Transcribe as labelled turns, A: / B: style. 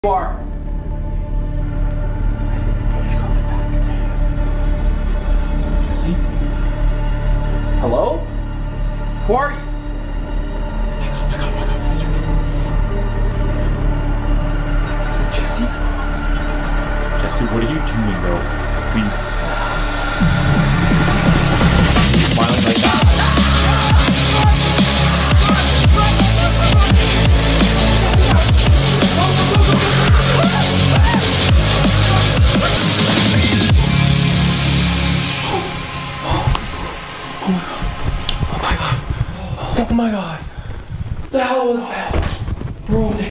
A: You are. Jesse? Hello? Who are you? Is it Jesse?
B: Jesse, what are you doing, bro? He's smiling like that.
A: Oh my god. What the hell was that? Bro,